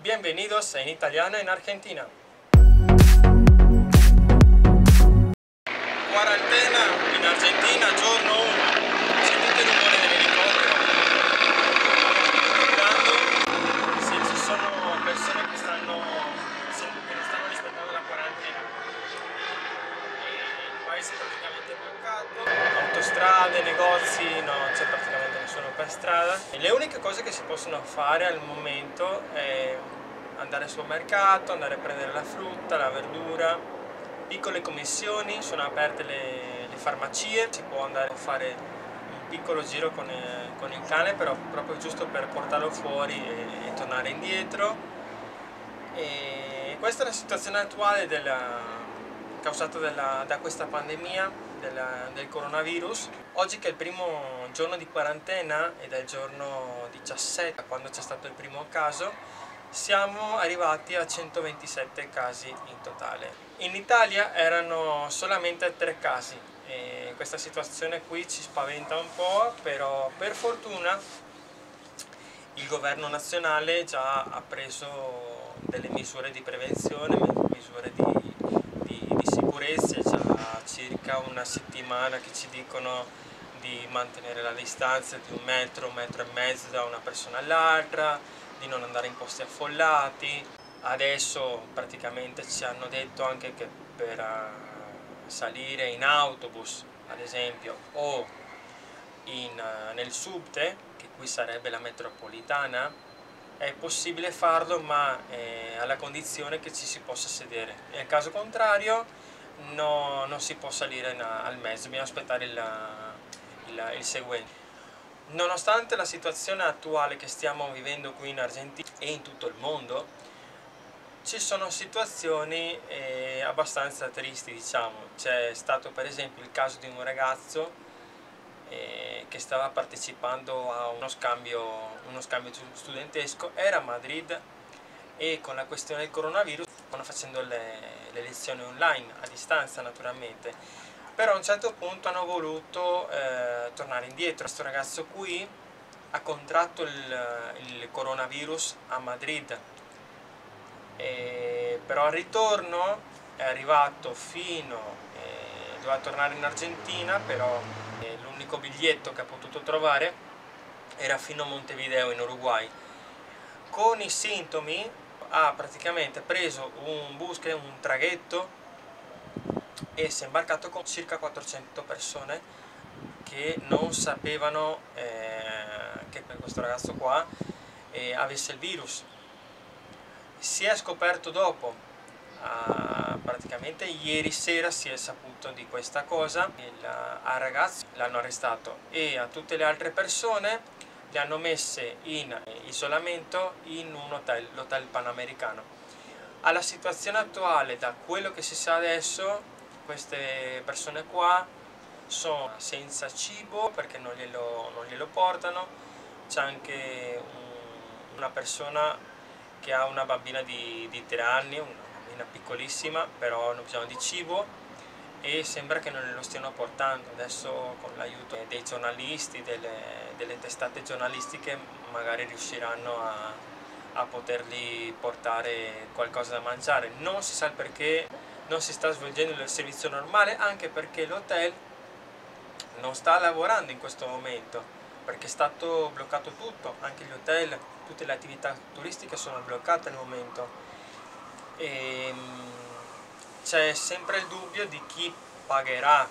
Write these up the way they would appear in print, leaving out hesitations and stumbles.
Bienvenidos en italiano en Argentina. Quarantena in Argentina, giorno 1. Sentite il rumore dell'elicottero. Se ci sono persone che non stanno rispettando la quarantena. Il paese è praticamente bloccato. Autostrade, negozi, non c'è praticamente nessuno per strada. E le uniche cose che si possono fare al momento è andare al supermercato, andare a prendere la frutta, la verdura, piccole commissioni, sono aperte le farmacie, si può andare a fare un piccolo giro con il cane, però proprio giusto per portarlo fuori e tornare indietro. E questa è la situazione attuale causata da questa pandemia del coronavirus. Oggi che è il primo giorno di quarantena ed è il giorno 17, quando c'è stato il primo caso, siamo arrivati a 127 casi in totale. In Italia erano solamente 3 casi e questa situazione qui ci spaventa un po', però per fortuna il governo nazionale già ha preso delle misure di prevenzione, misure di sicurezza. È già circa una settimana che ci dicono di mantenere la distanza di un metro e mezzo da una persona all'altra, di non andare in posti affollati. Adesso praticamente ci hanno detto anche che per salire in autobus, ad esempio, o nel subte, che qui sarebbe la metropolitana, è possibile farlo, ma alla condizione che ci si possa sedere. Nel caso contrario non si può salire al mezzo, bisogna aspettare il seguente. Nonostante la situazione attuale che stiamo vivendo qui in Argentina e in tutto il mondo, ci sono situazioni abbastanza tristi, diciamo. C'è stato per esempio il caso di un ragazzo che stava partecipando a uno scambio studentesco, era a Madrid, e con la questione del coronavirus stanno facendo le lezioni online, a distanza naturalmente. Però a un certo punto hanno voluto tornare indietro. Questo ragazzo qui ha contratto il coronavirus a Madrid, però al ritorno è arrivato doveva tornare in Argentina, però l'unico biglietto che ha potuto trovare era fino a Montevideo in Uruguay. Con i sintomi ha praticamente preso un bus, che è un traghetto, e si è imbarcato con circa 400 persone che non sapevano che questo ragazzo qua avesse il virus. Si è scoperto dopo, praticamente ieri sera si è saputo di questa cosa. Al ragazzo l'hanno arrestato e a tutte le altre persone le hanno messe in isolamento in un hotel, l'hotel Panamericano. Alla situazione attuale, da quello che si sa adesso, queste persone qua sono senza cibo perché non glielo portano. C'è anche una persona che ha una bambina di 3 anni, una bambina piccolissima, però hanno bisogno di cibo e sembra che non glielo stiano portando. Adesso con l'aiuto dei giornalisti, delle testate giornalistiche, magari riusciranno a potergli portare qualcosa da mangiare. Non si sa il perché non si sta svolgendo il servizio normale, anche perché l'hotel non sta lavorando in questo momento, perché è stato bloccato tutto, anche gli hotel, tutte le attività turistiche sono bloccate al momento. E c'è sempre il dubbio di chi pagherà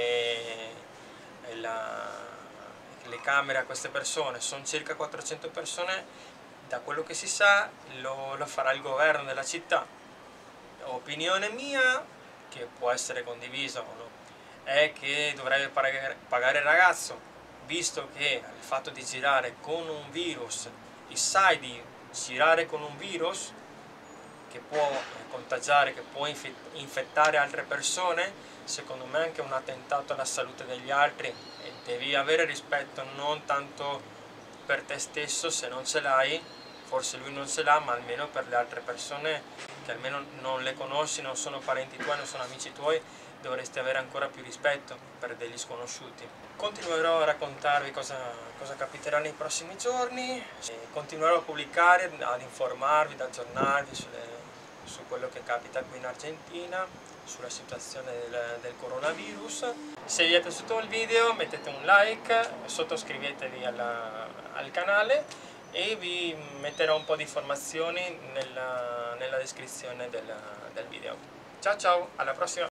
le camere a queste persone. Sono circa 400 persone, da quello che si sa lo farà il governo della città. Opinione mia, che può essere condivisa o no, è che dovrebbe pagare il ragazzo, visto che il fatto di girare con un virus, sai di girare con un virus che può contagiare, che può infettare altre persone, secondo me è anche un attentato alla salute degli altri, e devi avere rispetto non tanto per te stesso, se non ce l'hai, forse lui non ce l'ha, ma almeno per le altre persone che almeno non le conosci, non sono parenti tuoi, non sono amici tuoi, dovreste avere ancora più rispetto per degli sconosciuti. Continuerò a raccontarvi cosa capiterà nei prossimi giorni, e continuerò a pubblicare, ad informarvi, ad aggiornarvi su quello che capita qui in Argentina, sulla situazione del coronavirus. Se vi è piaciuto il video mettete un like, sottoscrivetevi al canale e vi metterò un po' di informazioni nella descrizione del video. Ciao ciao, alla prossima!